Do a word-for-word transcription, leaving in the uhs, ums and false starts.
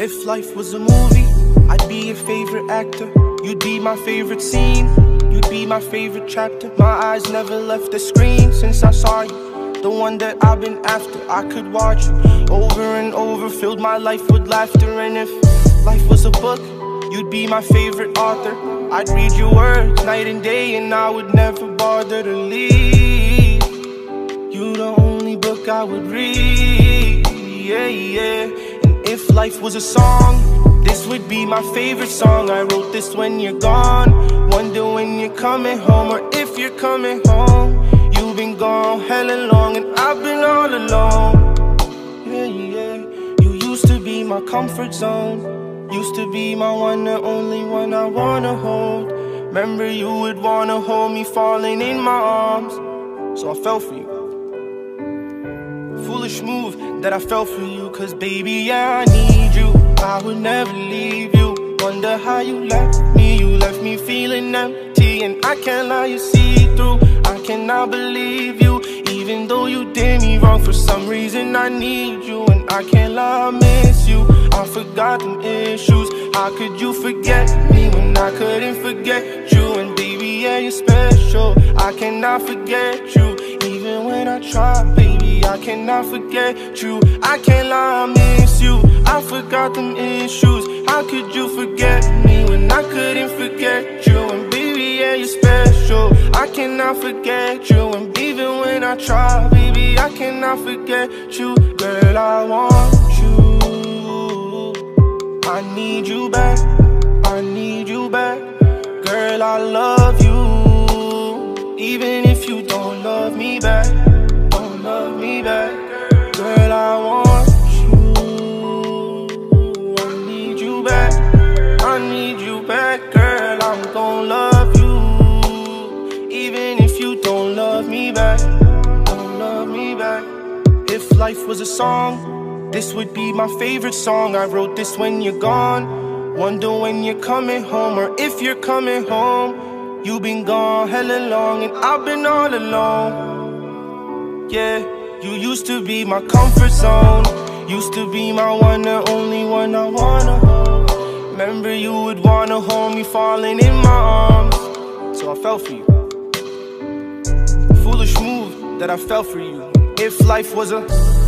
If life was a movie, I'd be your favorite actor. You'd be my favorite scene, you'd be my favorite chapter. My eyes never left the screen since I saw you, the one that I've been after. I could watch you over and over, filled my life with laughter. And if life was a book, you'd be my favorite author. I'd read your words night and day, and I would never bother to leave. You the only book I would read, yeah, yeah. And if life was a song, this would be my favorite song. I wrote this when you're gone, wonder when you're coming home, or if you're coming home. You've been gone hella long, and I've been all alone, yeah, yeah. You used to be my comfort zone, used to be my one and only one I wanna hold. Remember you would wanna hold me, falling in my arms, so I fell for you. Foolish move that I fell for you, cause baby, yeah, I need you, I would never leave you. Wonder how you left me, you left me feeling empty. And I can't lie, you see through, I cannot believe you. Even though you did me wrong, for some reason I need you. And I can't lie, I miss you, I forgot them issues. How could you forget me when I couldn't forget you? And baby, yeah, you're special, I cannot forget you. Even when I try, baby, I cannot forget you. I can't lie, I miss you, I forgot them issues. How could you forget me when I couldn't forget you? And baby, yeah, you're special, I cannot forget you. And even when I try, baby, I cannot forget you. Girl, I want you, I need you back, I need you back. Girl, I love you, even if you don't love me back, don't love me back. Girl, I want you, I need you back, I need you back. Girl, I'm gon' love you, even if you don't love me back, don't love me back. If life was a song, this would be my favorite song. I wrote this when you're gone, wonder when you're coming home, or if you're coming home. You've been gone hella long, and I've been all alone, yeah. You used to be my comfort zone, used to be my one and only one I wanna hold. Remember you would wanna hold me, falling in my arms, so I fell for you. Foolish move that I fell for you. If life was a